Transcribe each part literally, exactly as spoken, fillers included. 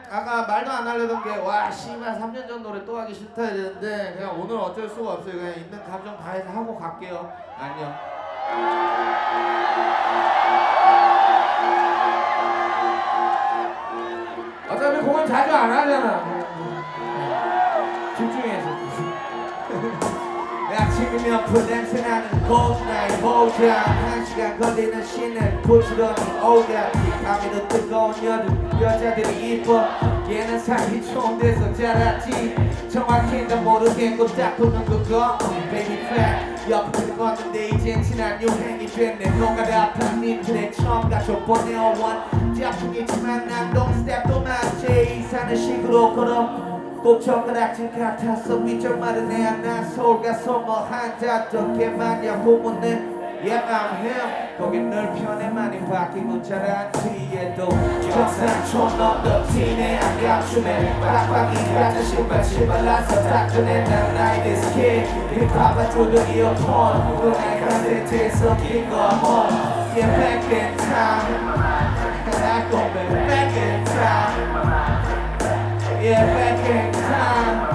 아까 말도 안 하려던 게 와 씨발 삼 년 전 노래 또 하기 싫다 이랬는데 그냥 오늘 어쩔 수가 없어요. 그냥 있는 감정 다 해서 하고 갈게요. 안녕. 어차피 공연 자주 안 하잖아. 집중해서. 아침이면 풀냄새 나는 고나의 모자 한 시간 걸리는 신을 부지런히 오가 밤에도 뜨거운 여름 여자들이 이뻐 얘는 사이 좋은 데서 자랐지 정확히 난 모르겠고 딱 보는 그거 Baby fat 옆으로 걷는데 이젠 지난 유행이 됐네 노가다 판님들의 처음 가져 보내어원 짝퉁이지만 난 동스텝도 맞지 사는 식으로 걸어 꼭 젓가락질 같았어 윗절말은 내 하나 서울 가서 뭐 한자던 게 많냐고 묻네 Yeah I'm him 거긴 늘 편해 많이 바뀌고 자란 뒤에도 정상촌 넘더 티네 안 감추네 빡빡이 같은 신발 신발라서 닦아내 난 나이 this kid 힙합과 조던 이어폰 너의 카세트에서 낀거 뭐 Yeah back in time I go back in time Yeah, back in time.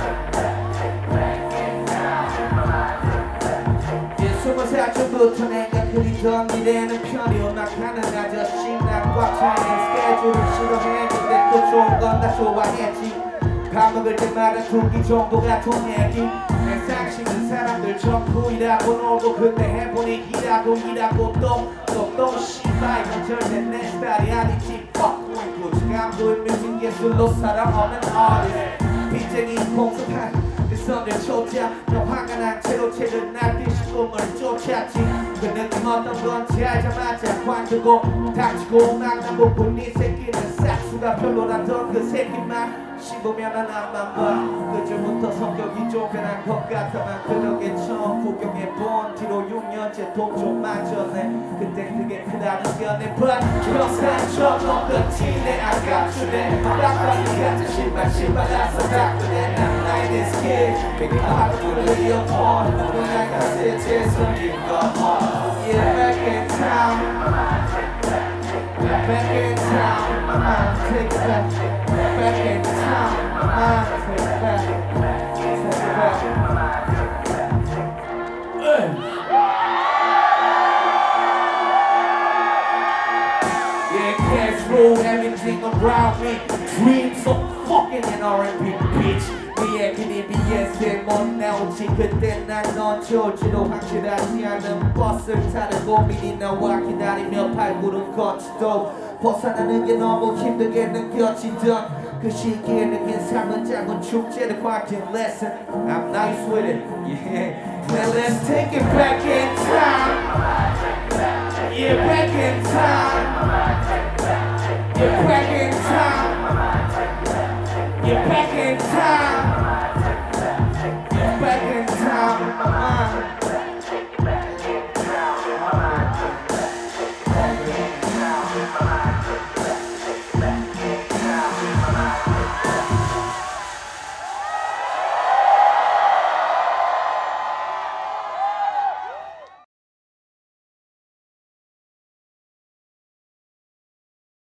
Yeah, 스무 살쯤부터 내가 그리던 미래는 편히 음악하는 아저씨 난 꽉 차는 스케줄을 싫어했는데 또 좋은 건 다 좋아했지 밥 먹을 때마다 두 끼 정도가 돈 얘기 내 상식은 사람들 전부 일하고 놀고 근데 해보니 일하고 일하고 또또또 씨발 이건 절대 내 스타일이 아니지 fuck 감도의 뮤직 예술로 사람 없는 artist 빚쟁이 공습한 그 선을 쫓아 너 화가 난 채로 채를 날뛰시 꿈을 쫓았지 그 느낌 어떤 건지 알자마자 관두고 닥치고 만나보고 네 새끼는 싹수가 별로라던 그 새끼만 씹으면 하나만 봐 그쯤부터 성격이 좀 변한 것 같아만 그러게 처음 구경해본 뒤로 육 년째 돈 좀 맞췄네 그때 그게 크다는 견해 But 평상처럼 그 티내 안 감추네 빡빡이 같은 신발 신발라서 닦으네 난 나의 this kid 빅 파도를 이어폰 누구나 카세트에서 낀거 Yeah back in time Back in time, my mind take it back. Back in time, my mind take it back. Take it back. Yeah, cash rule everything around me. Dreams of fucking an R and B bitch. 네 비비에스에 못 나오지 그때 난 넌 좋지도 확실하지 않은 버스를 타는 고민이 나와 기다리며 발구름 걷지도 벗어나는 게 너무 힘들게 느껴지던 그 시기에 느낀 삶은 작은 축제를 quite lesson I'm nice with it yeah Well let's take it back in time Yeah back in time Yeah back in time Yeah back in time